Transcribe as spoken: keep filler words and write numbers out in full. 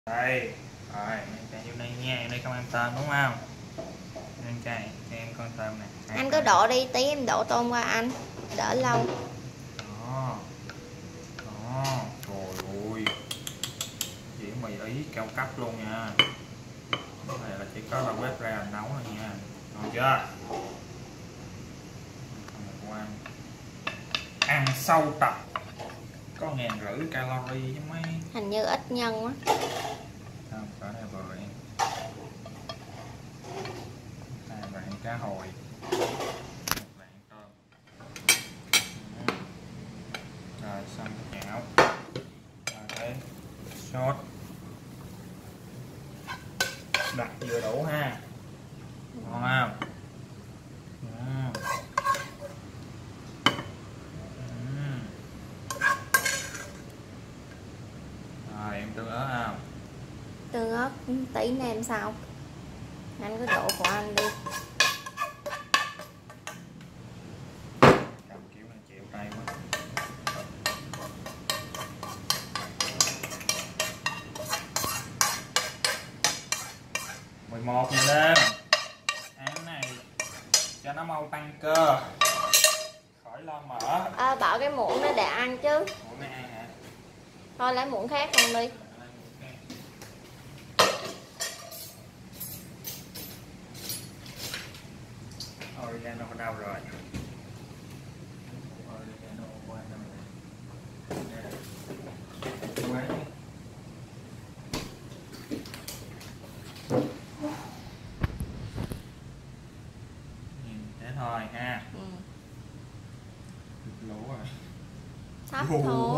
Đây rồi, chạy vô đây nha, đây không ăn tôm đúng không? Ăn cay cho em con tôm nè. Anh cứ đổ đi, tí em đổ tôm qua anh, đỡ lâu. Đó đó, trời ơi, chỉ mì ý cao cấp luôn nha. Cái này là chỉ có là bếp ra là nấu thôi nha, ngon chưa? Ăn, ăn sâu tập có ngàn rưỡi calorie chứ mấy. Hình như ít nhân quá. Không, cỡ này vừa em. Hai bạn cá hồi, một bạn tôm. Rồi xong chảo, rồi cái sốt đặt vừa đủ ha, ngon không? Uhm. Uhm. Rồi em tương ớt không? Tương ớt tí nêm sau. Anh cứ đổ của anh đi. Cầm kiểu này chịu tay quá. mười một giờ đêm ăn cái này cho nó mau tăng cơ, khỏi lo mỡ. À, bảo cái muỗng đó để ăn chứ. Muỗng này ăn hả? Thôi lấy muỗng khác luôn đi. Oregano ở đâu rồi? Oregano qua đâu rồi? Quán. Thế thôi ha. Ừ. Lỗ rồi. Thấp thôi.